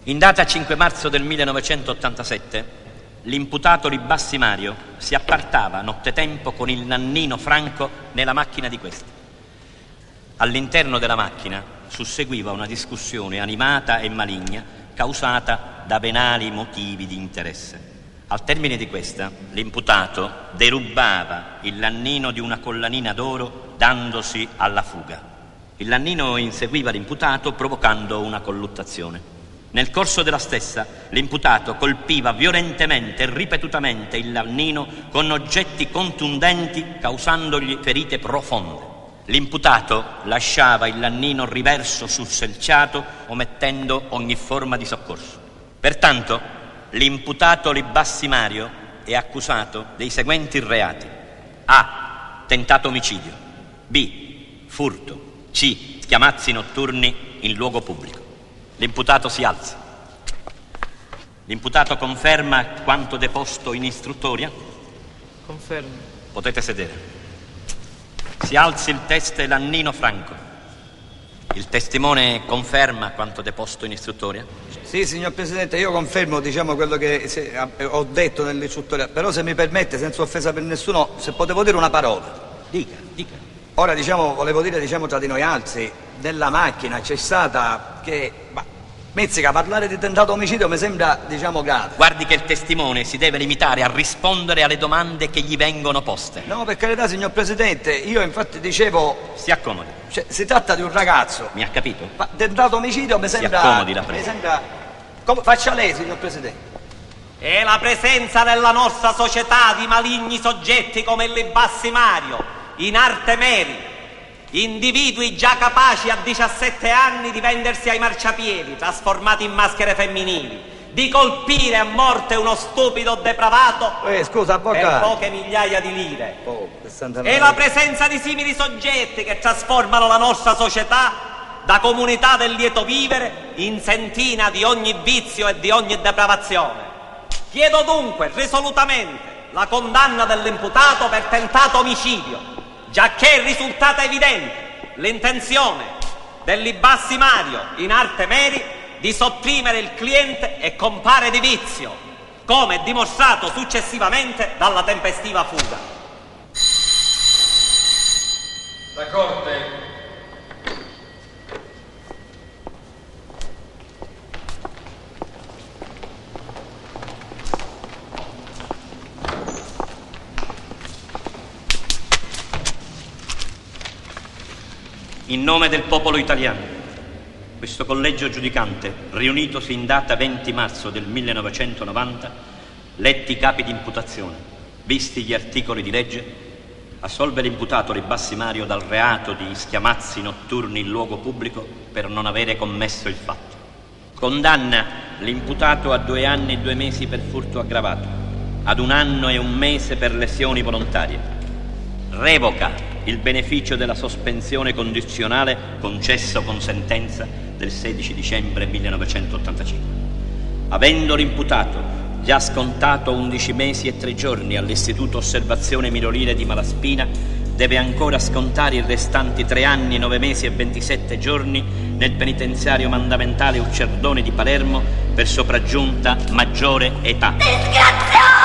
In data 5 marzo del 1987, l'imputato Ribassi Mario si appartava nottetempo con il nannino Franco nella macchina di questi. All'interno della macchina susseguiva una discussione animata e maligna causata da venali motivi di interesse. Al termine di questa, l'imputato derubava il nannino di una collanina d'oro dandosi alla fuga. Il nannino inseguiva l'imputato provocando una colluttazione. Nel corso della stessa, l'imputato colpiva violentemente e ripetutamente il nannino con oggetti contundenti, causandogli ferite profonde. L'imputato lasciava il nannino riverso sul selciato, omettendo ogni forma di soccorso. Pertanto, l'imputato Ribassi Mario è accusato dei seguenti reati: A. Tentato omicidio. B. Furto. C. Schiamazzi notturni in luogo pubblico. L'imputato si alza. L'imputato conferma quanto deposto in istruttoria? Confermo. Potete sedere. Si alzi il teste Nannino Franco. Il testimone conferma quanto deposto in istruttoria? Sì, signor Presidente, io confermo, quello che ho detto nell'istruttoria, però se mi permette, senza offesa per nessuno, se potevo dire una parola. Dica. Ora, volevo dire, tra di noi altri, nella macchina c'è stata Mezzica, parlare di tentato omicidio mi sembra, grave. Guardi che il testimone si deve limitare a rispondere alle domande che gli vengono poste. No, per carità, signor Presidente, io infatti dicevo... Si accomodi. Si tratta di un ragazzo. Mi ha capito? Ma tentato omicidio mi sembra... Si accomodi, la prego. Faccia lei, signor Presidente. È la presenza nella nostra società di maligni soggetti come il Ribassi Mario, in arte meri, individui già capaci a 17 anni di vendersi ai marciapiedi, trasformati in maschere femminili, di colpire a morte uno stupido depravato scusa, per poche migliaia di lire. È la presenza di simili soggetti che trasformano la nostra società da comunità del lieto vivere in sentina di ogni vizio e di ogni depravazione. Chiedo dunque risolutamente la condanna dell'imputato per tentato omicidio, giacché è risultata evidente l'intenzione del Ribassi Mario in arte meri di sopprimere il cliente e compare di vizio, come dimostrato successivamente dalla tempestiva fuga. La Corte In nome del popolo italiano, questo collegio giudicante, riunitosi in data 20 marzo del 1990, letti i capi di imputazione, visti gli articoli di legge, assolve l'imputato Ribassi Mario dal reato di schiamazzi notturni in luogo pubblico per non avere commesso il fatto. Condanna l'imputato a 2 anni e 2 mesi per furto aggravato, ad 1 anno e 1 mese per lesioni volontarie. Revoca il beneficio della sospensione condizionale concesso con sentenza del 16 dicembre 1985. Avendo l'imputato già scontato 11 mesi e 3 giorni all'Istituto Osservazione Minorile di Malaspina, deve ancora scontare i restanti 3 anni, 9 mesi e 27 giorni nel penitenziario mandamentale Uccerdone di Palermo per sopraggiunta maggiore età. Disgraziato!